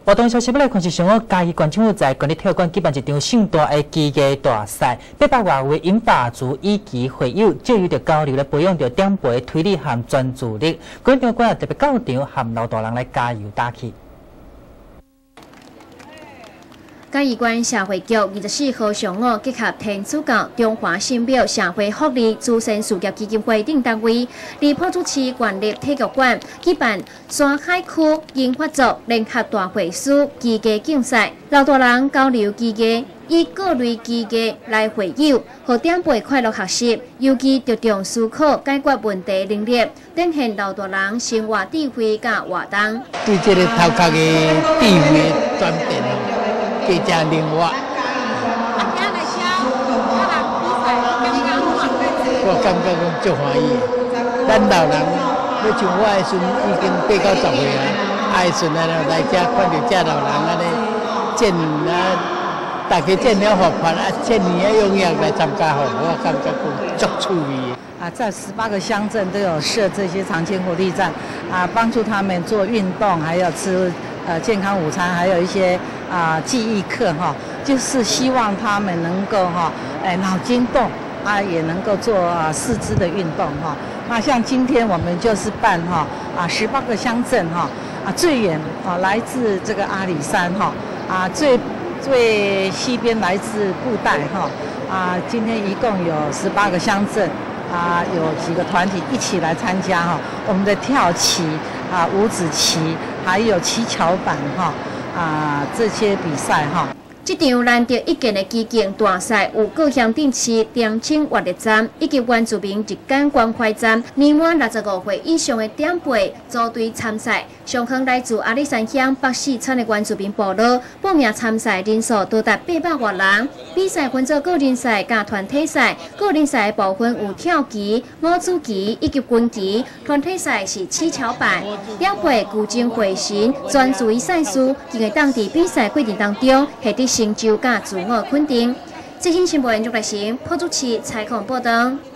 活动消息要来看是上午嘉义县政府在县立体育馆举办一场盛大的棋艺大赛，800外位银发族以及会友借由着交流来培养着点背、推理和专注力。县场馆也特别到场，和老大人来加油打气。 嘉义县社会局24号上午结合天主教中华圣庙社会福利慈善事业基金会等单位，伫埔子市县立体育馆举办山海区银发族联合大会师棋艺竞赛，老大人交流棋艺，以各类棋艺来会友，和点背快乐学习，尤其着重思考解决问题能力，展现老大人生活智慧甲活动。 对这个头壳的智慧转变哦。 加加灵活。我感觉讲足欢喜。咱老人，要像我的孙已经8、90岁啊，爱孙啊来遮看到遮老人安尼见啊，大家见了活泼啊，见年啊踊跃来参加吼，我感觉讲足趣味。 在18个乡镇都有设这些长青活力站，帮助他们做运动，还有吃健康午餐，还有一些记忆课哈，就是希望他们能够脑筋动也能够做四肢的运动哈。那像今天我们就是办18个乡镇最远来自这个阿里山最西边来自布袋今天一共有18个乡镇。 有几个团体一起来参加我们的跳棋五子棋，还有七巧板这些比赛这场难得一见的击剑大赛，有各乡镇市点青活力站以及原住民日间关怀站，年满65岁以上的点背组队参赛。上方来自阿里山乡北四村的原住民部落报名参赛人数多达800多人。比赛分做个人赛加团体赛，个人赛部分有跳棋、五子棋以及军棋，团体赛是七巧板。点背聚精会神，专注于赛事，就会当伫比赛过程当中获得成就甲自我肯定。最新新闻，玉来成，埔子市采访报道。